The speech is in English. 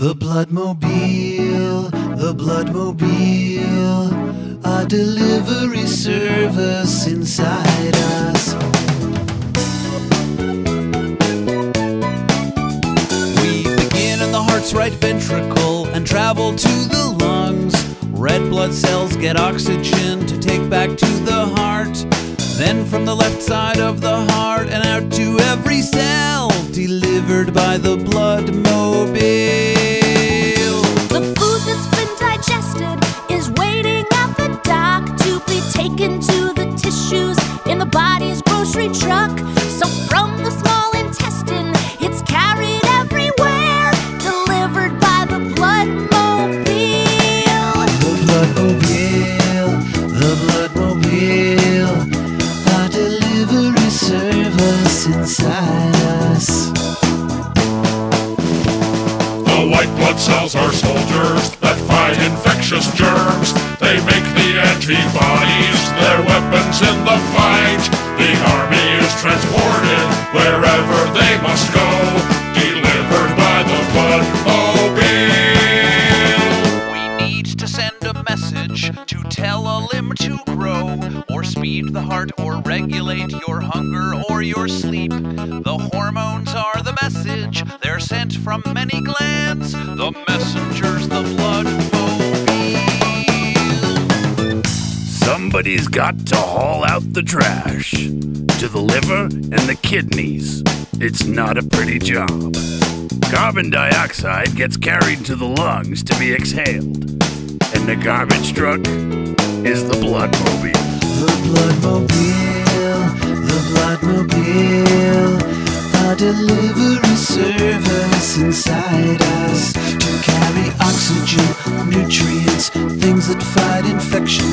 The Bloodmobile, the Bloodmobile, a delivery service inside us. We begin in the heart's right ventricle and travel to the lungs. Red blood cells get oxygen to take back to the heart. Then from the left side of the heart and out to every cell, delivered by the Bloodmobile. The food that's been digested is waiting at the dock to be taken to the tissues in the body's grocery truck. So from the small intestine, it's carried everywhere, delivered by the Bloodmobile. The Bloodmobile, the Bloodmobile, a delivery service inside us. The white blood cells are soldiers that fight infectious germs. They make the antibodies their weapons in the fight. The army is transported wherever they must go, delivered by the Bloodmobile. We need to send a message to tell a limb to grow, or speed the heart, or regulate your hunger or your sleep. The hormones are the message, they're sent from many glands. The messenger's the Bloodmobile. Somebody's got to haul out the trash to the liver and the kidneys. It's not a pretty job. Carbon dioxide gets carried to the lungs to be exhaled, and the garbage truck is the Bloodmobile. The Bloodmobile, the Bloodmobile, a delivery service inside us to carry oxygen, nutrients, things that fight infection